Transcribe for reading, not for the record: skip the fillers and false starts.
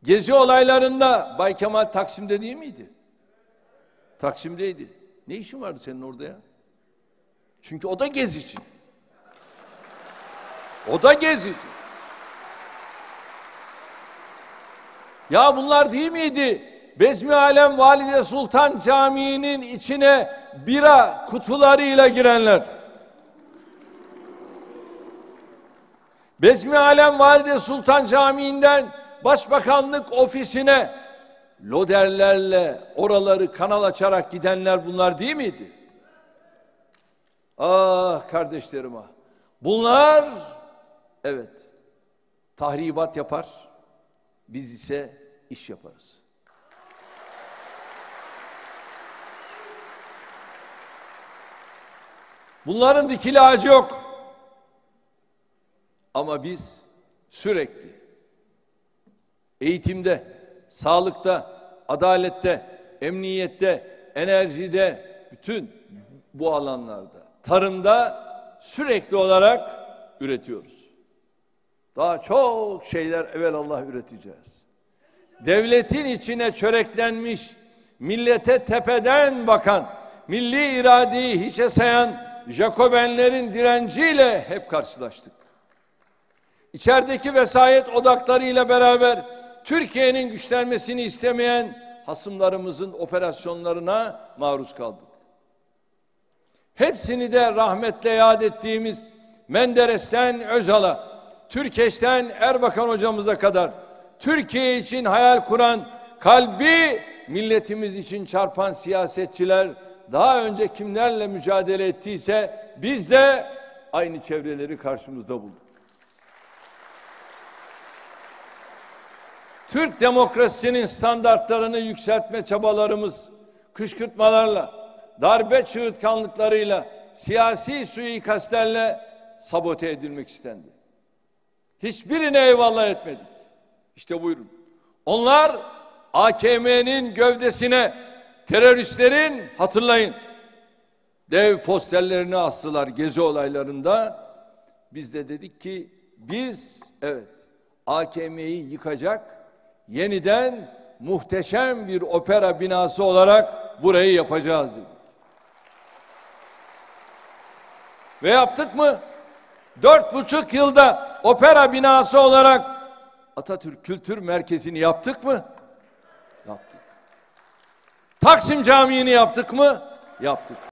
Gezi olaylarında Bay Kemal Taksim'de değil miydi? Taksim'deydi. Ne işin vardı senin orada ya? Çünkü o da gezici. O da gezici. Ya bunlar değil miydi? Bezmi Alem Valide Sultan Camii'nin içine bira kutularıyla girenler. Bezmi Alem Valide Sultan Camii'nden Başbakanlık ofisine loderlerle oraları kanal açarak gidenler bunlar değil miydi? Ah kardeşlerim ah. Bunlar evet tahribat yapar. Biz ise iş yaparız. Bunların dikili ağacı yok. Ama biz sürekli eğitimde, sağlıkta, adalette, emniyette, enerjide, bütün bu alanlarda, tarımda sürekli olarak üretiyoruz. Daha çok şeyler evelallah üreteceğiz. Devletin içine çöreklenmiş, millete tepeden bakan, milli iradeyi hiçe sayan Jacobenlerin direnciyle hep karşılaştık. İçerideki vesayet odaklarıyla beraber Türkiye'nin güçlenmesini istemeyen hasımlarımızın operasyonlarına maruz kaldık. Hepsini de rahmetle yad ettiğimiz Menderes'ten Özal'a, Türkeş'ten Erbakan hocamıza kadar Türkiye için hayal kuran, kalbi milletimiz için çarpan siyasetçiler daha önce kimlerle mücadele ettiyse biz de aynı çevreleri karşımızda bulduk. Türk demokrasisinin standartlarını yükseltme çabalarımız kışkırtmalarla, darbe çığırtkanlıklarıyla, siyasi suikastlerle sabote edilmek istendi. Hiçbirine eyvallah etmedik. İşte buyurun. Onlar AKM'nin gövdesine teröristlerin, hatırlayın, dev posterlerini astılar gezi olaylarında. Biz de dedik ki biz evet AKM'yi yıkacak, yeniden muhteşem bir opera binası olarak burayı yapacağız dedik. Ve yaptık mı? 4,5 yılda opera binası olarak Atatürk Kültür Merkezi'ni yaptık mı? Yaptık. Taksim Camii'ni yaptık mı? Yaptık.